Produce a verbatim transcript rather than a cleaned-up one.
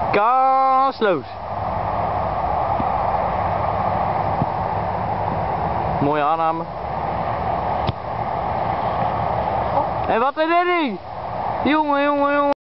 Kansloos. Mooie aanname. En wat een redding! Jongen, jongen, jongen.